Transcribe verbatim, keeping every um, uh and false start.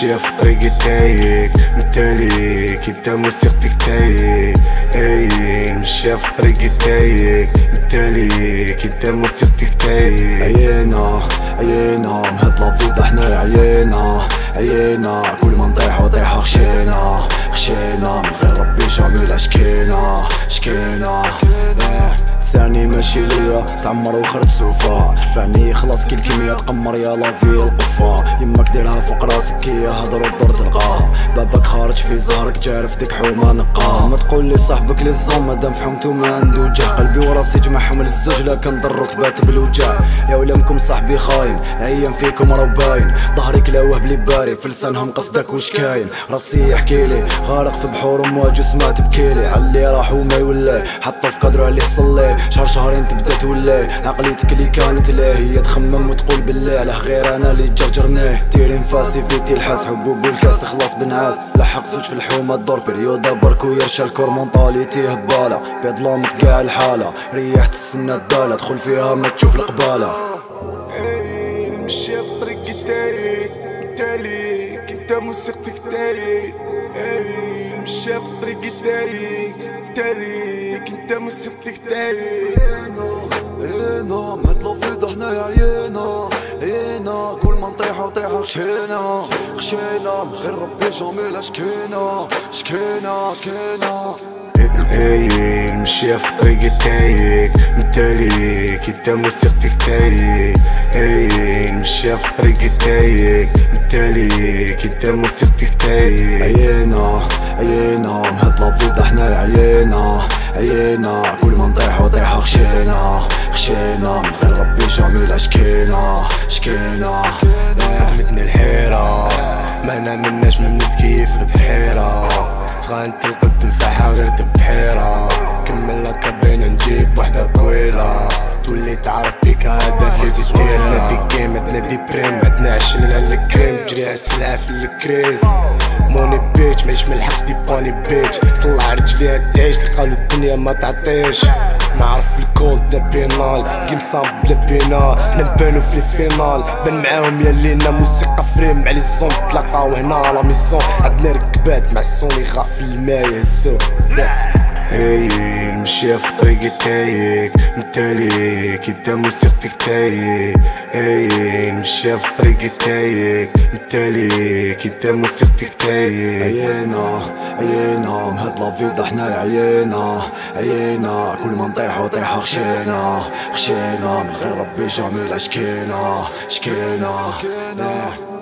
ماشية في طريقي تايك انت ليك انت موسيقتك تايك. اي ماشية في طريقي تايك انت ليك انت موسيقتك تايك. عيينا عيينا مهد لافيدا حنايا عيينا عيينا كل ما نطيحو طيحة خشينا خشينا من غير ربي جميلة شكينا شكينا. لساني ماشي ليا تعمر وخرج سوفا فعني خلاص كي الكيميا تقمر يا لافي القفا. يماك ديرها فوق راسك كي هضر الدور تلقاها باباك خارج في زهرك جارف ديك حومة نقاها. ما تقول لي صاحبك لي الزوم مادام فحومتو ما عندو وجع قلبي وراسي جمعهم للزوج لا كنضرو تبات بالوجع. يا ولامكم صاحبي خاين عيان فيكم راه باين ظهري كلاوه بلي باري في لسانهم قصدك واش كاين. راسي يحكيلي غارق في بحور امواج وسما تبكيلي علي راح وما يولي حطو في كادرو عليه صلي شهر شهرين تبدا تولي عقليتك اللي كانت ليه هي تخمم وتقول بالله علاه غير انا اللي جرجرنيه. ديري نفاسي فيتي الحاس حبوب والكاس تخلص بنعاس لحق زوج في الحومه الدور بريودا بركو يرشا الكور مونطاليتي هباله بيض لامت كاع الحاله ريحت السنه الداله دخل فيها ما تشوف القباله. اي ماشية في طريقي تايك انت ليك انت موسيقتك تايك. اي ماشية في طريقي تايك انت ليك انت موسيقتك تايك. عيينا مهد لافيدا حنايا عيينا عيينا كل ما نطيحو طيحة خشينا خشينا من غير ربي جميلة شكينا شكينا شكينا. اي ماشية في طريقي تايك انت ليك انت موسيقتك تايك. اي ماشية في طريقي تايك انت ليك انت موسيقتك تايك. عيينا عيينا مهد لافيدا حنايا عيينا عيينا كل ما نطيحو طيحة خشينا خشينا من غير ربي جميلة شكينا شكينا. مثل الحيرة ما نامناش ما نتكيف البحيرة تغنت القد الفاحة غير تبحيرة كمل لك بينا نجيب وحدة طويلة تولي تعرف بيك هذا في ستيل. نادي جيم تنادي بريم عندنا عشرين على الكريم تجري على السلعة في الكريز موني بيتش مايش ملحقش دي باني بيتش طلع رجليها تعيش تلقالو الدنيا ما تعطيش. نعرف الكود دا بينال كيم صاب بلا بينا نبانو في الفينال بان معاهم يا لينا موسيقى فريم مع لي الزون تلاقاو هنا لا ميسون عندنا ركبات مع السوني غاف الماء يهزو. اي ماشية في طريقي تايك انت ليك انت موسيقتك تايك. اي ماشية في طريقي تايك انت ليك انت موسيقتك تايك. عيينا عيينا مهد لافيدا حنايا عيينا عيينا كل ما نطيحو طيحة خشينا خشينا من غير ربي جميلة شكينا شكينا.